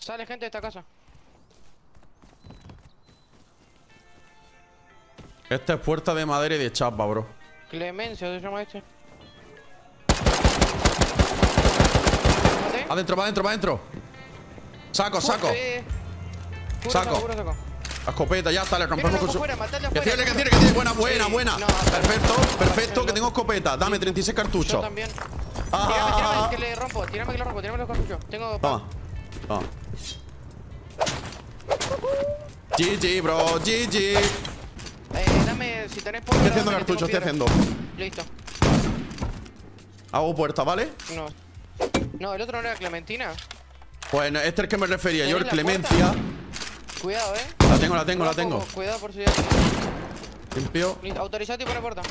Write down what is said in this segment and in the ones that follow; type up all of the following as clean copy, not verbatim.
Sale gente de esta casa. Esta es puerta de madera y de chapa, bro. Clemencia se llama este. Adentro, va adentro, va adentro. Saco, saco. Saco. La escopeta, ya está, le rompemos con su... Que tiene. Buena. No, Perfecto, perfecto, que tengo escopeta. Dame 36 cartuchos. Yo también. Tírame que le rompo, tírame los cartuchos. Tengo... Toma. Toma. GG, bro, GG. Dame, si tenés Estoy haciendo cartuchos, estoy haciendo. Listo. Hago puerta, ¿vale? No. No, el otro no era Clementina. Pues este es el que me refería yo, el ¿Tenés la Clemencia. Cuidado, La tengo. Cuidado por si ya. Limpio. Autorizate y pon la puerta.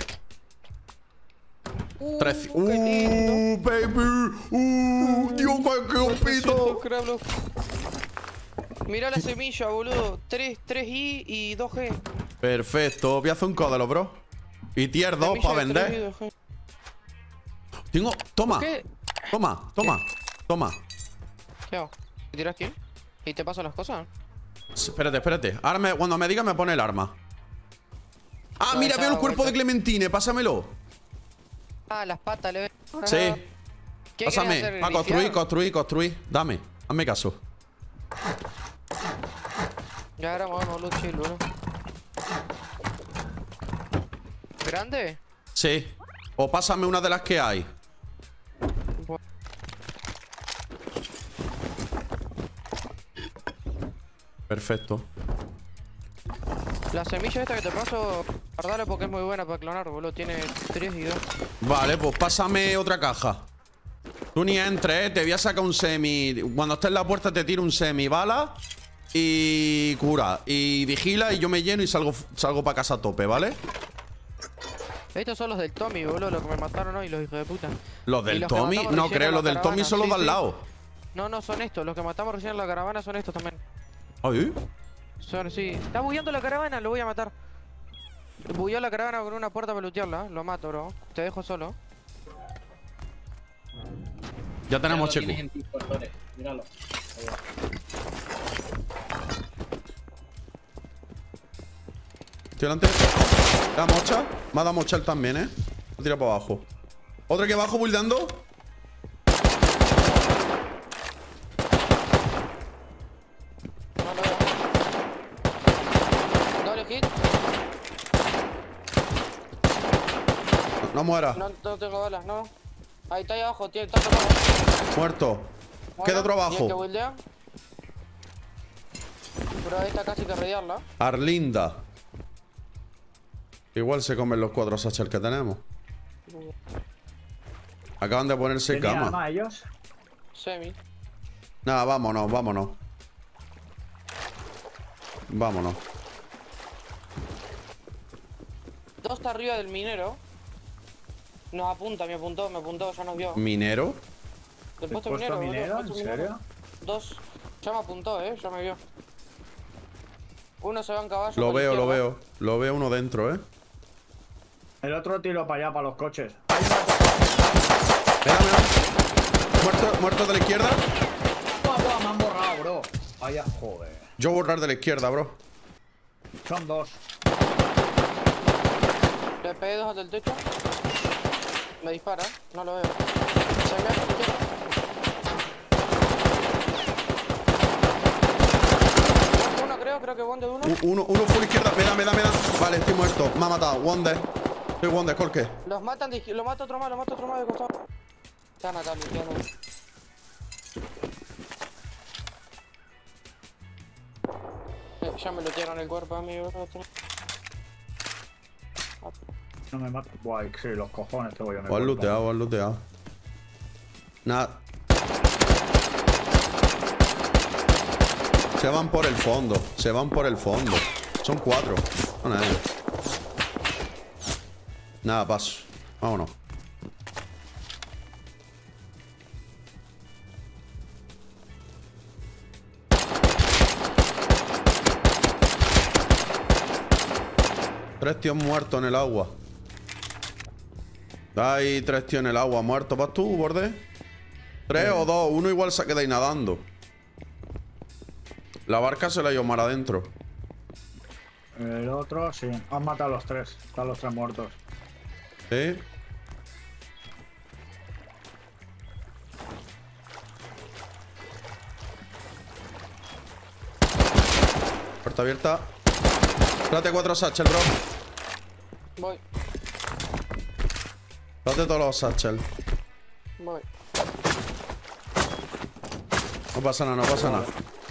13. Qué lindo. Baby. Dios, qué guapito. Mira la semilla, boludo. 3I y 2G. Perfecto. Voy a hacer un códalo, bro. Y tier 2 para vender. Tengo. Toma. ¿Qué? Toma. ¿Qué hago? ¿Te tiras aquí? ¿Y te paso las cosas? Espérate. Ahora cuando me diga me pone el arma. Ah, No, mira, veo el cuerpo vuelta. de Clementine. Pásamelo. Ah, las patas, le ve. Sí. ¿Qué Pásame. querés hacer? Va, construir. Dame. Hazme caso. Ya ahora vamos, los chill, bro. ¿Grande? Sí. O pásame una de las que hay. Perfecto. La semilla esta que te paso, guardala porque es muy buena para clonar, boludo. Tiene 3 y 2. Vale, pues pásame otra caja. Tú ni entres, te voy a sacar un semi. Cuando estés en la puerta te tiro un semi bala. Y cura. Y vigila y yo me lleno y salgo para casa a tope, ¿vale? Estos son los del Tommy, boludo, los que me mataron hoy, los hijos de puta. ¿Los Y del los que Tommy? matamos No recién creo, en los la del Tommy caravana. son los de al Sí. lado. No, son estos. Los que matamos recién en la caravana son estos también. ¿Ay? Sí. Está bugueando la caravana, lo voy a matar. Bugueó la caravana con una puerta para lootearla. Lo mato, bro. Te dejo solo. Ya tenemos Míralo, checo. tienes en tus portones, míralo. Estoy delante. ¿Da mocha? Me ha dado mocha él también, ¿eh? Lo tira para abajo. ¿Otro aquí abajo buildando? No lo veo. Doble hit. No muera. No tengo balas, no. Ahí está ahí abajo, está tocado. Muerto. Queda otro ¿Y el abajo. que buildea? Pero ahí está casi que radiarla. Arlinda. Igual se comen los 4 satchel que tenemos. Acaban de ponerse ¿Tenían cama. arma ellos? Semi. Nada, vámonos. Dos está arriba del minero. Nos apunta, me apuntó, ya nos vio. ¿Minero? Del ¿El puesto puesto minero, minero? boludo, ¿En puesto minero. serio? Dos. Ya me apuntó, ya me vio. Uno se va en caballo. Lo por la veo. izquierda. Lo veo uno dentro, ¿eh? El otro tiro para allá, para los coches. Mira. Muerto de la izquierda. Toma, me han borrado, bro. Vaya, joder. Yo borrar de la izquierda, bro. Son dos. Le pegué dos del techo. Me dispara, no lo veo. Se me hace izquierda. Uno creo que Wonder uno. Uno full izquierda. Me da. Vale, estoy muerto. Me ha matado. Wonder. Soy Wonder, Colque. Los matan de izquierda, lo mata otro más de costado. Están acá, limpiando. Ya me lo tiraron el cuerpo, amigo. No me mato. Guay, sí, los cojones te voy a O has looteado. Nada. Se van por el fondo. Son 4. No, nada, paso. Vámonos. Tres tíos muertos en el agua. Hay 3 tíos en el agua muertos. ¿Vas tú, borde? 3 o 2. Uno igual se queda ahí nadando. La barca se la ha ido mar adentro. El otro, sí. Han matado a los tres. Están los tres muertos. ¿Sí? Puerta abierta. Date 4 satchel, bro. Voy, Date todos los satchel. voy. No pasa nada, no pasa nada.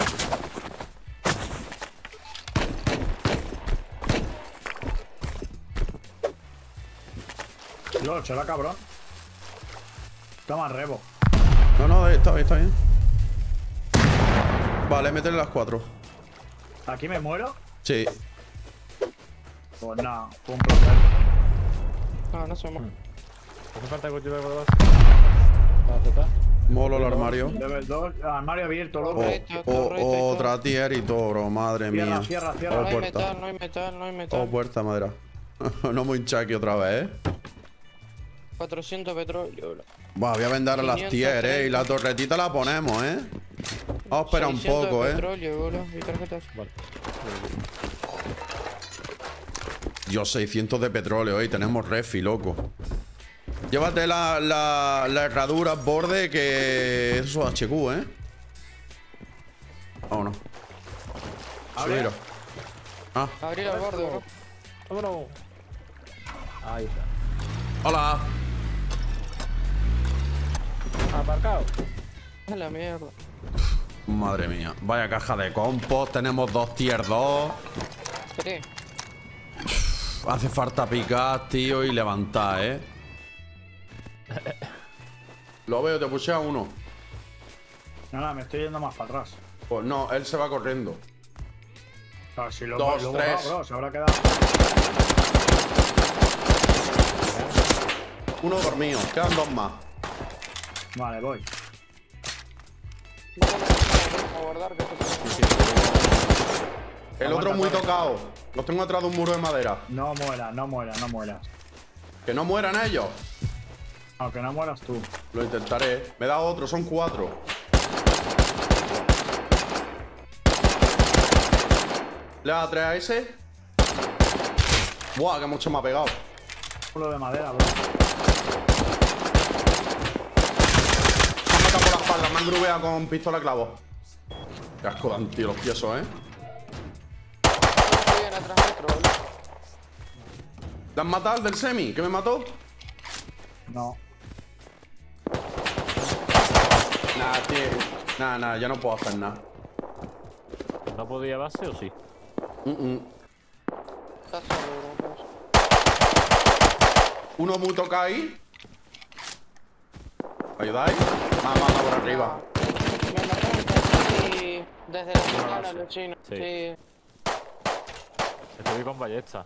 Lo será cabrón. Toma rebo. No, no, está bien, está bien. Vale, métele las 4. ¿Aquí me muero? Sí. Pues nada, fue un placer. No, no se mueve. Hace falta que yo por base. Para tratar. Molo el armario. Level 2, armario abierto, loco. Otra tier y todo, bro. Madre Cierra, mía. cierra, cierra. Oh, No hay puerta. metal, no hay metal, no hay metal. Oh, puerta, madera. No me hincha aquí otra vez, 400 petróleo, bro. Va, voy a vender las 530. tier, Y la torretita la ponemos, Vamos a esperar un 600 poco, petróleo, bro. Y tarjetas. Vale. Yo 600 de petróleo, tenemos refi, loco. Llévate la herradura borde que eso es HQ, Vámonos. Abre. Subiro. Ah, Abrir al borde, bro. Vámonos. Ahí está. hola. Aparcado. A la mierda. Madre mía. Vaya caja de compost. Tenemos 2 tier 2. ¿Qué? Hace falta picar, tío, y levantar, Lo veo, te puse a uno. Nada, me estoy yendo más para atrás. Pues no, él se va corriendo. Claro, si lo 2, lo he 3. borrado, bro, se habrá quedado. Uno dormido. Quedan 2 más. Vale, voy. Vamos a guardar que El otro muy tocado. Los tengo atrás de un muro de madera. No mueras, no mueras, no mueras. Que no mueran ellos. Aunque no mueras tú. Lo intentaré. Me da otro, son 4. ¿Le da 3 a ese? Buah, que mucho me ha pegado. Culo de madera, bro. Me han matado por la espalda, me han grubeado con pistola de clavo. Qué asco dan, tío, los tiesos, viene atrás nuestro, bro. ¿Le han matado al del semi? ¿Que me mató? No. Nah, tío. Nah, ya no puedo hacer nada. ¿No podía base o sí? Está solo, bro. Uno muy tocado ahí. ¿Me ayudáis? Me ha matado por arriba. Me mataron casi desde la ventana los chinos. Sí. Sí. Estoy con ballesta.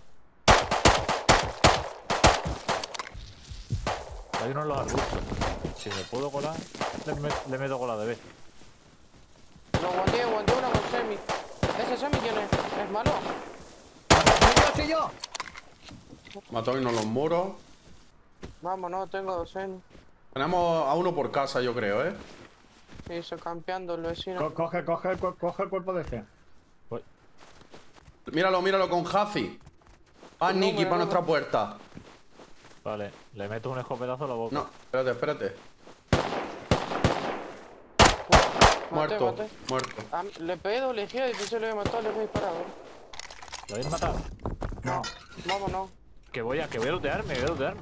Hay uno en los arbustos. Si me puedo colar, le meto cola de vez. Lo guanteé una con semi. ¿Ese semi quién es? ¿Es malo? ¡Sí, yo! Mató y no los muros. Vamos, no, tengo 2 semi. Tenemos a uno por casa, yo creo, Y se campeando el vecino. Coge el cuerpo de este. Voy. Míralo con Hazi. Ah, Un Nicky, número, para ¿no? nuestra puerta. Vale, le meto un escopetazo a la boca. No, espérate. Maté, Muerto, maté. muerto. Le pegué doble gira y pensé le había matado, le voy a disparar, bro. ¿Lo habéis matado? No. Vámonos. Que voy a lootearme,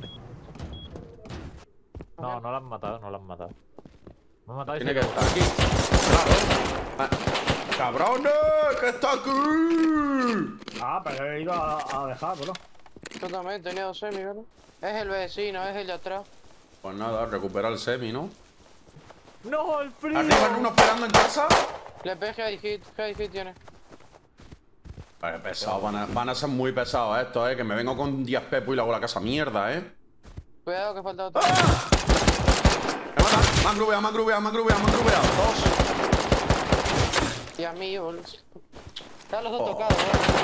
No, no lo han matado, no lo han matado. Me han matado y Tiene se que estar aquí. Claro. Ah, ¡cabrones! ¡Que está aquí! Ah, pero he ido a dejar, bro. Yo también tenía 2 semi, ¿verdad? Es el vecino, es el de atrás. Pues nada, recupera el semi, ¿no? ¡No, el frío! ¿Arriba hay uno esperando en casa? Le pegué head hit tiene. Vale, pesado, van a ser muy pesados estos, que me vengo con 10 pepo y le hago la casa mierda, Cuidado que falta otro. Me matan, me han grubeado. 2. Y a mí, boludo. Están los dos Oh. tocados,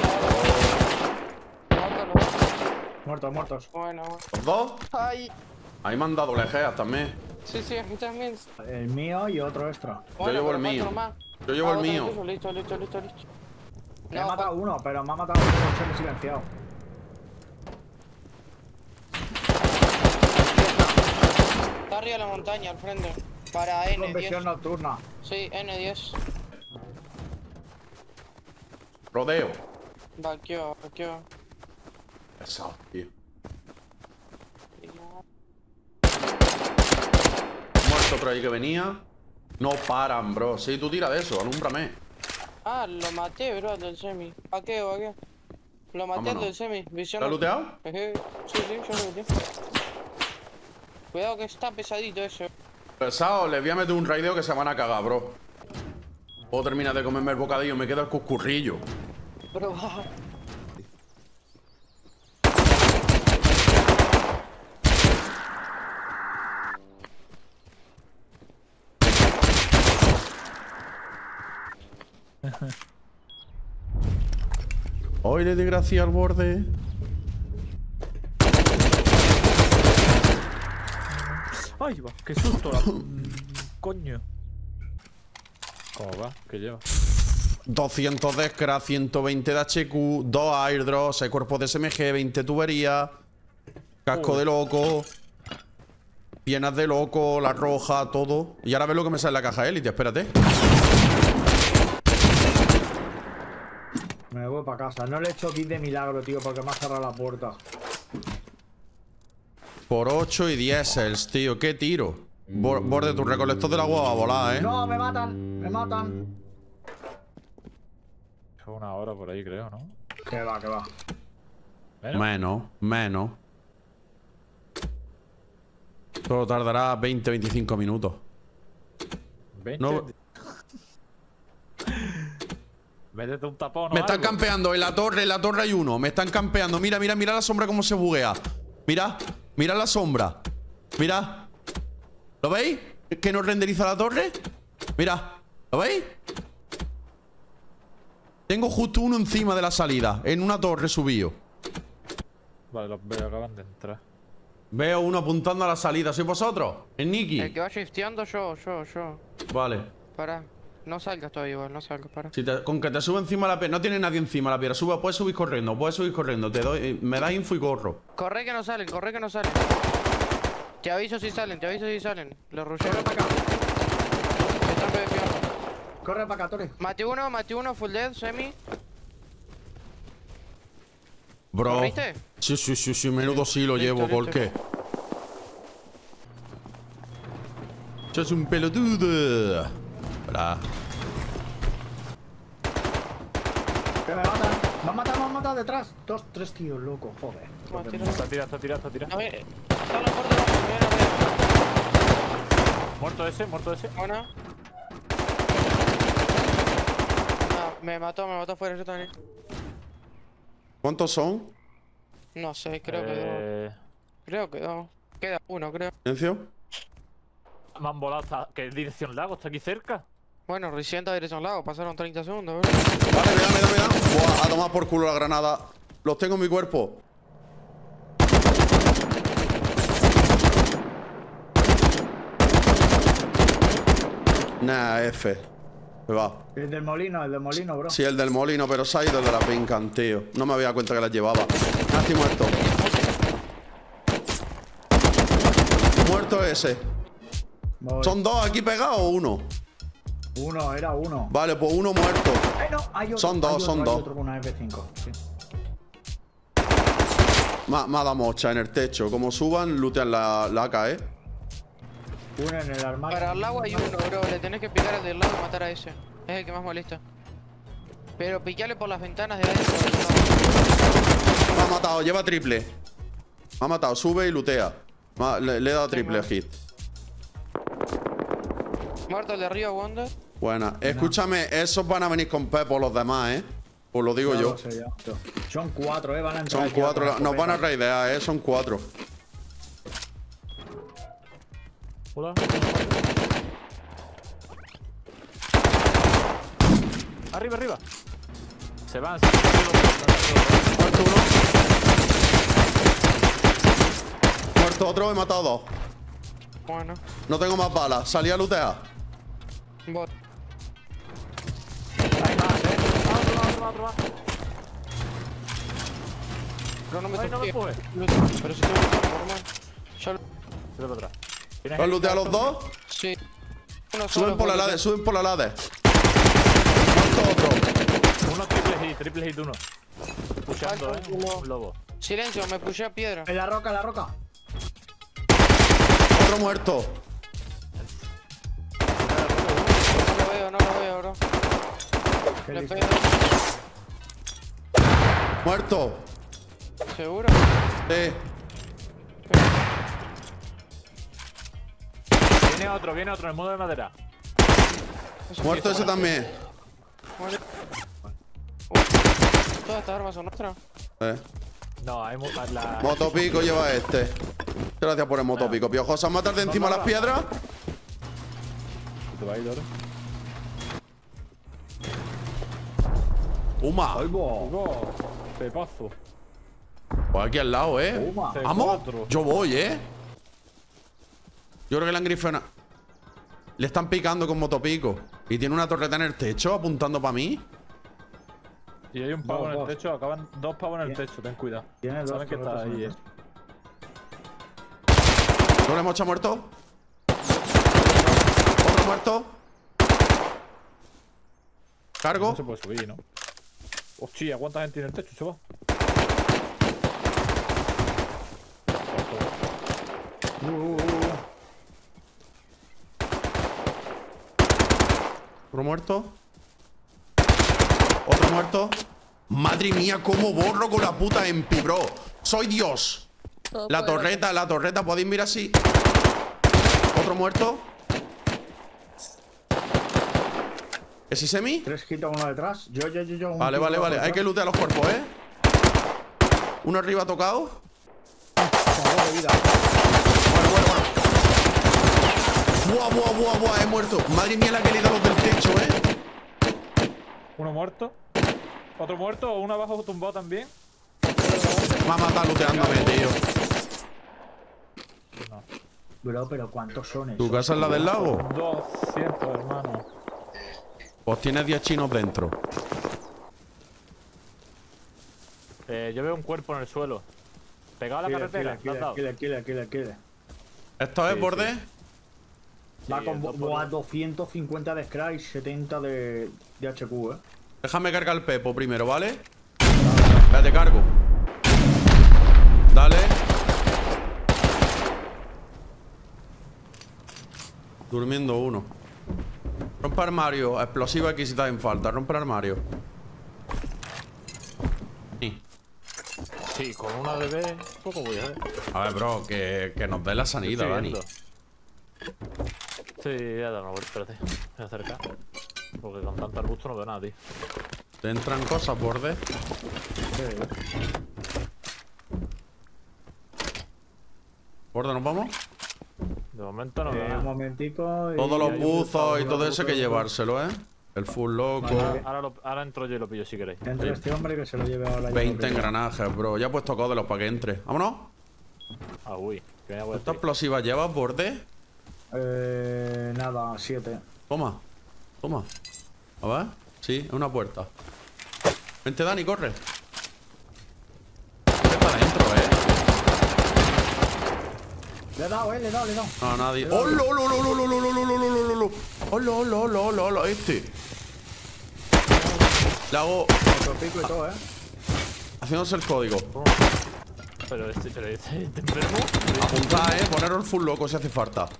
Muertos. Muertos. Bueno. ¿Los 2? Ay. Ahí me han dado lejeas también. Sí, a mí también. El mío y otro extra. Bueno, llevo pero el falta mío. uno más. Yo llevo el mío. Listo. Me ha matado uno, pero me ha matado uno con semi silenciado. Está arriba de la montaña, al frente. Para Con visión N10. nocturna. Sí, N10. Rodeo. Vaqueo. Pesado, tío. Muerto otro ahí que venía. No paran, bro. Sí, tú tira de eso, alúmbrame. Ah, lo maté, bro, del semi. Vaqueo. Lo maté al Vámonos. del semi. Visión. ¿Lo has looteado? Sí, yo lo looteé. Cuidado que está pesadito ese. Pesado, les voy a meter un raideo que se van a cagar, bro. Puedo terminar de comerme el bocadillo, me queda el cuscurrillo. Bro, va. Hoy le di gracia al borde. ¡Ay, va! ¡Qué susto! Coño. ¿Cómo va? ¿Qué lleva? 200 de scrap, 120 de HQ, 2 airdrops, 6 cuerpos de SMG, 20 tuberías, casco de loco, piernas de loco, la roja, todo. Y ahora ves lo que me sale en la caja élite, espérate. Me voy para casa. No le he hecho kit de milagro, tío, porque me ha cerrado la puerta. Por 8 y 10 sales, tío, qué tiro. Borde, tu recolector del agua va a volar, ¿eh? ¡No! ¡Me matan! ¡Me matan! Fue una hora por ahí, creo, ¿no? Que va. Menos. Solo tardará 20-25 minutos. 20. No. Métete un tapón. Me están campeando en la torre hay uno. Me están campeando. Mira la sombra cómo se buguea. Mira la sombra. Mira. ¿Lo veis? ¿Que no renderiza la torre? Mira. ¿Lo veis? Tengo justo uno encima de la salida. En una torre subido. Vale, los veo, acaban de entrar. Veo uno apuntando a la salida. ¿Sois vosotros? ¿Es Nicky? El que va shifteando yo. Vale. Pará. No salgas todavía igual, no salgas, para. Con que te sube encima la piedra. No tiene nadie encima la piedra. Puedes subir corriendo. Te doy, me das info y corro. Corre que no salen. Te aviso si salen. Los rusheros Corre para acá. están PvPando. Corre para acá, Tori. Mate uno, full dead, semi. Bro. ¿Corriste? Sí, menudo sí lo llevo. Listo. ¿Por qué? Es un pelotudo. Hola. Que me matan. Me han matado detrás. 2, 3 tíos, loco, joder. Está tirado. A ver, está la puerta de la primera. Muerto ese. Buena. Ah, me mató fuera yo también. ¿Cuántos son? No sé, creo que dos. Queda uno, creo. ¿Silencio? Me han volado hasta... ¿Qué dirección lago? ¿Está aquí cerca? Bueno, recién está dirección lago, pasaron 30 segundos, bro. Vale, me da. Buah, a tomar por culo la granada. Los tengo en mi cuerpo. Nah, F. Se va. El del molino, bro. Sí, el del molino, pero se ha ido el de la Pincan, tío. No me había dado cuenta que las llevaba. Casi muerto. Muerto ese. Voy. ¿Son dos aquí pegados o uno? Uno, era uno. Vale, pues uno muerto. ¡Ay, no! Hay otro, Son dos. Hay otro con una F5, sí. Me ha dado mocha en el techo. Como suban, lootean la AK, ¿eh? Uno en el armario. Para el lago hay uno, bro. Le tenés que picar al del lado y matar a ese. Es el que más molesta. Pero picarle por las ventanas de adentro. Me ha matado, lleva triple. Me ha matado, sube y lootea. Le he dado triple hit. Muerto el de arriba, Wonder. Buena. Escúchame, esos van a venir con Pepo los demás, ¿eh? Pues lo digo Ya yo. lo sé, ya. Son 4, van a entrar. Son aquí 4. con la Nos van a escopeta. raidear, ¿eh? Son 4. Hola. Arriba. Se van. Muerto uno. Muerto otro, he matado dos. Bueno, No tengo más balas. Salí a lootear. bot. bro, no me Ay, no me toques. empujes. Pero si te gusta, normal. Ya lo... Se ve para atrás. ¿Tienes ¿Los el lootea a los helicóptero? dos? Sí. Uno Suben solo, por la porque- ladder, suben por la ladder. Muerto otro. Uno triple hit uno. Pushando, Falta uno. un lobo. Silencio, me pushé a piedra. En la roca, en la roca. Otro muerto. No lo veo, bro. Qué Le listo. pego. Muerto. ¿Seguro? Sí. Viene otro en el modo de madera. Muerto ese también. Muere. Todas estas armas son nuestras. No, hay la... Motopico lleva este. Gracias por el motopico, piojosa. ¿Has matado de encima las piedras? ¿Te va a ir, Uma. Pepazo. Pues aquí al lado, Uma. Vamos. C4. Yo voy, Yo creo que le han grifenado. Le están picando con motopico. Y tiene una torreta en el techo apuntando para mí. Y hay un pavo en el Dos. techo, acaban 2 pavos en el techo, ten cuidado. Tiene dos Saben que está torretas en ahí, el ¿No le hemos echado muerto? Otro muerto. Cargo. No se puede subir, ¿no? Hostia, ¿cuánta gente tiene en el techo, chaval? Otro muerto. Otro muerto. Madre mía, cómo borro con la puta Empi, bro. Soy Dios. La torreta, podéis mirar así. Otro muerto. ¿Es semi? 3 quita uno detrás. Yo. un Vale, tiro vale, vale. detrás. Hay que lootear los cuerpos, Uno arriba tocado. Tengo de vida. Buah, he muerto. Madre mía, la que le he dado los del techo, Uno muerto. Otro muerto, uno abajo tumbado también. Me ha matado looteándome, tío. Bro, pero ¿cuántos son esos? ¿Tu casa es la del lago? 200, hermano. Pues tienes 10 chinos dentro. Yo veo un cuerpo en el suelo. Pegado a la carretera. ¿te has dado? Killer. ¿Esto es Sí, borde? sí. Va Sí, con el dos por buah, uno. 250 de Scry y 70 de HQ, Déjame cargar el Pepo primero, ¿vale? Espérate, cargo. Dale. Durmiendo uno. Rompe armario. Explosiva aquí si te hacen falta. Rompe el armario. Sí. Sí, con una bebé, poco voy a ver. A ver, bro, que nos dé la sanidad, Estoy Dani. viendo. Sí, ya da una vuelta, espérate. Voy a acercar. Porque con tanto arbusto no veo nada, tío. ¿Te entran cosas, borde? ¿Borde, nos vamos? De momento no veo Un nada. momentico. Todos los hay un buzos y buzón, todo eso hay que buzón. llevárselo, El full loco. Vale. Ahora entro yo y lo pillo si queréis. Entre este hombre que se lo lleve ahora. 20 engranajes, bro. Ya he puesto códelos para que entre. ¡Vámonos! Ah, uy. Que me voy a ¿Cuántas explosivas llevas, borde? Nada, 7. Toma. Toma. A ver. Sí, es una puerta. Vente, Dani, corre. Vete para adentro, Le he dado, le he dado. No, nadie. ¡Hola, hola, hola, hola, hola, hola, hola, hola! ¡Hola, hola, hola, hola, hola! Este. Le hago. Otro pico y todo, Haciéndose el código. Pero este enfermo. Apuntad, poneros el full loco si hace falta.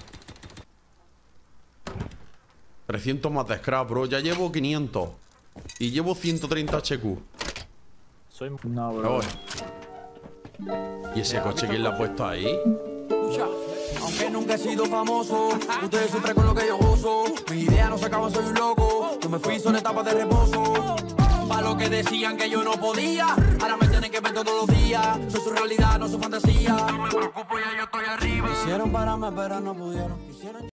300 más de scrap, bro. Ya llevo 500. Y llevo 130 HQ. Soy... No, Me bro. voy. ¿Y ese coche quién le ha puesto ahí? Aunque nunca he sido famoso, ustedes sufren con lo que yo gozo. Mi idea no se acaba, soy un loco. Yo me fui, son etapas de reposo. Pa' lo que decían que yo no podía, ahora me tienen que ver todos los días. Soy su realidad, no su fantasía. No me preocupo, ya yo estoy arriba. Quisieron pararme, pero no pudieron. Quisieron...